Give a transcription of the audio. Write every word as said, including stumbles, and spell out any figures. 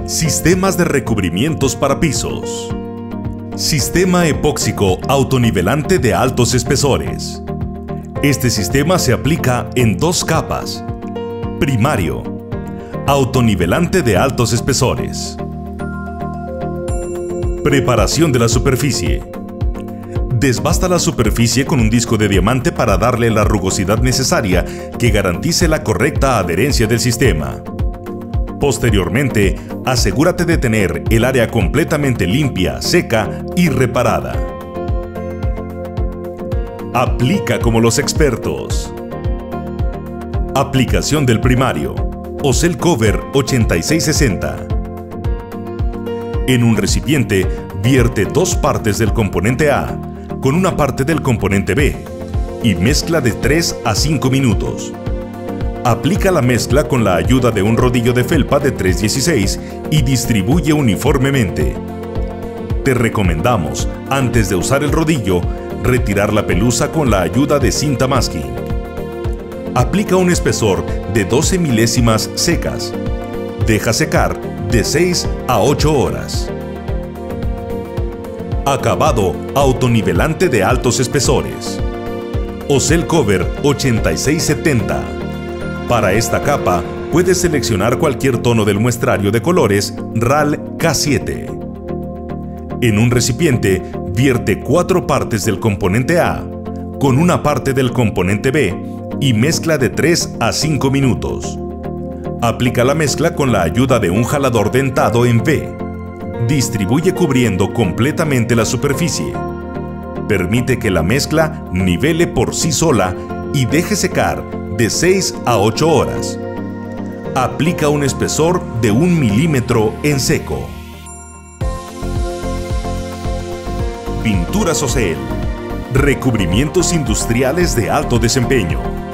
Sistemas de recubrimientos para pisos. Sistema epóxico autonivelante de altos espesores. Este sistema se aplica en dos capas. Primario. Autonivelante de altos espesores. Preparación de la superficie. Desbasta la superficie con un disco de diamante para darle la rugosidad necesaria que garantice la correcta adherencia del sistema. Posteriormente, asegúrate de tener el área completamente limpia, seca y reparada. Aplica como los expertos. Aplicación del primario. Ocel Cover ochenta y seis sesenta. En un recipiente, vierte dos partes del componente A con una parte del componente B y mezcla de tres a cinco minutos. Aplica la mezcla con la ayuda de un rodillo de felpa de tres dieciséis y distribuye uniformemente. Te recomendamos, antes de usar el rodillo, retirar la pelusa con la ayuda de cinta masking. Aplica un espesor de doce milésimas secas. Deja secar de seis a ocho horas. Acabado autonivelante de altos espesores. Ocel Cover ochenta y seis setenta. Para esta capa, puedes seleccionar cualquier tono del muestrario de colores R A L K siete. En un recipiente, vierte cuatro partes del componente A con una parte del componente B y mezcla de tres a cinco minutos. Aplica la mezcla con la ayuda de un jalador dentado en V. Distribuye cubriendo completamente la superficie. Permite que la mezcla nivele por sí sola y deje secar de seis a ocho horas. Aplica un espesor de un milímetro en seco. Pinturas Ocel. Recubrimientos industriales de alto desempeño.